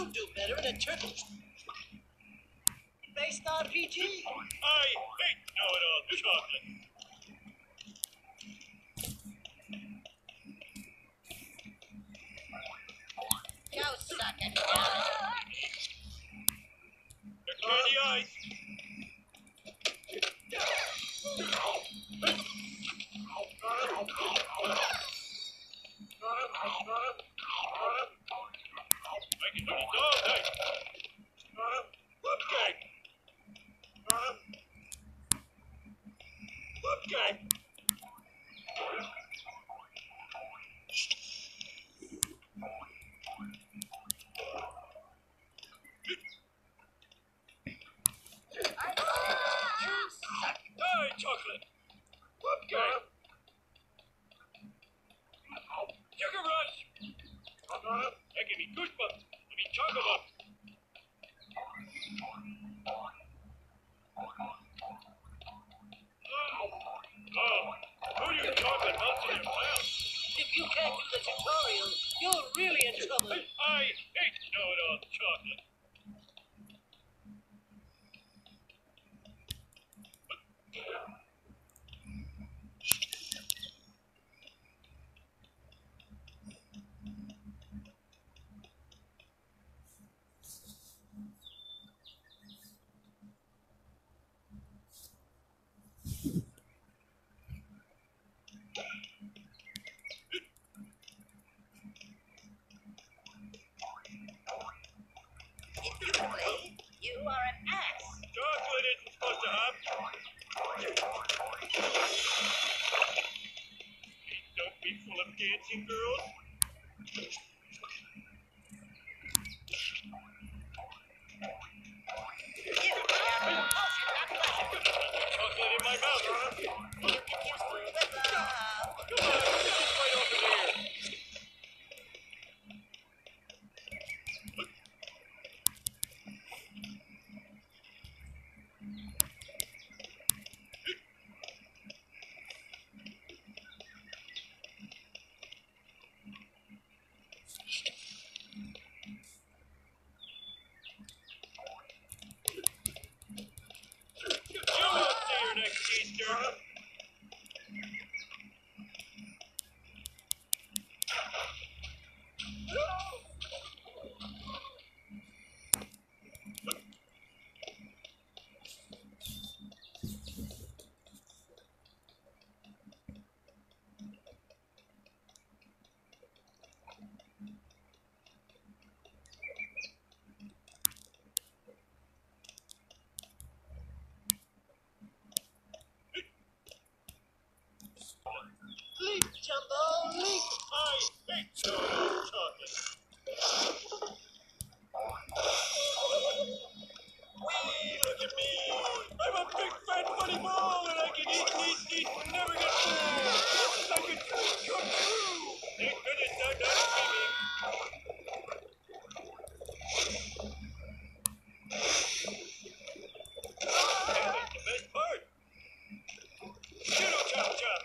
You'll do better in a turtle based RPG. I hate know-it-all chocolate. Go suck it. Your candy eyes. I can do this all night. Whoop-gang. Whoop-gang. Die, chocolate. Whoop-gang. Sugar rush. That gave me goosebumps. I mean, chocolate bumps. Oh, who used chocolate bumps in your mouth? If you can't do the tutorial, you're really in trouble. I hate know-it-all chocolate. If you play, you are an ass. Chocolate isn't supposed to hop. Please don't be full of dancing girls. You have repulsion, not pleasure. Chocolate in my mouth. You get used to it. Come on, it's right over there. You won't see her next Easter. Leap, Jumbo, leap. I hate know-it-all chocolate. Whee, look at me. I'm a big fat funny ball and I can eat, and never get full. This is like a dream come true. Thank goodness I'm not dreaming. And that's the best part. Judo chop chop.